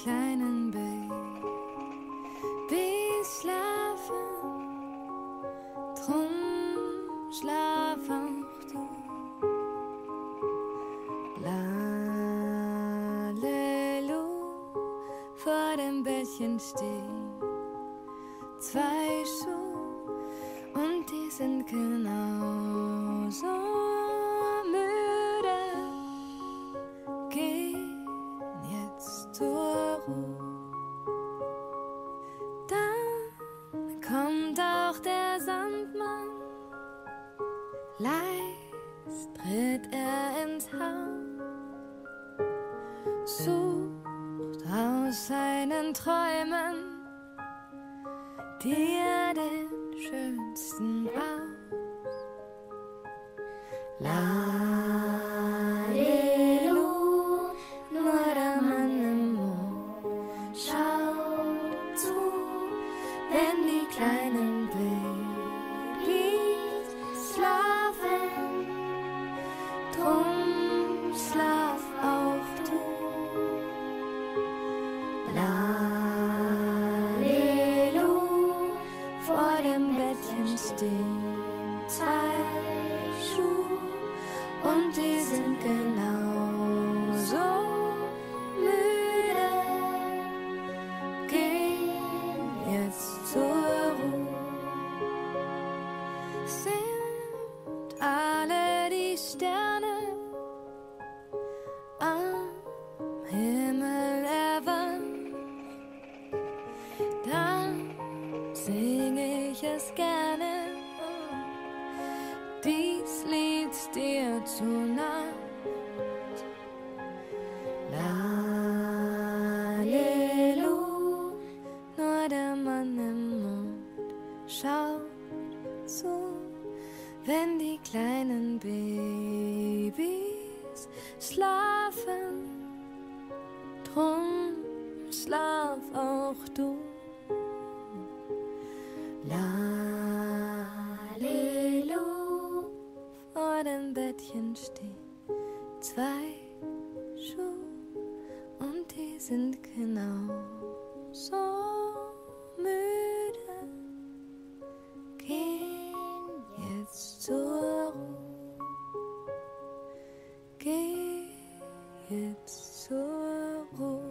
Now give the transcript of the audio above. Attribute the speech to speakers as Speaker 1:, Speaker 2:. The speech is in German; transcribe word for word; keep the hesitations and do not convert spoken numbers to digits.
Speaker 1: kleinen Babys schlafen, drum schlaf auch du. Lalelu, vor dem Bettchen stehen zwei Schuhe und die sind genauso müde. Gehen jetzt zur Ruhe. Dann kommt auch der Sandmann, leis tritt er ins Haus, sucht aus seinen Träumen dir den schönsten aus. Lalelu, nur der Mann im Mond schaut zu, wenn die kleinen Babys schlafen, drum schlaf auch du. Lalelu, vor dem Bettchen stehen zwei Schuhe und die sind genauso müde. Gehen jetzt zur Ruhe. Sind alle die Sterne am Himmel erwacht, dann sing ich es gerne, dies Lied dir zu Nacht. Lalelu, nur der Mann im Mond schaut zu, wenn die kleinen Babys schlafen, drum schlaf auch du. Lalelu, vor dem Bettchen stehen zwei Schuhe und die sind genauso müde. Gehen jetzt zur Ruhe. Geh jetzt zur Ruhe.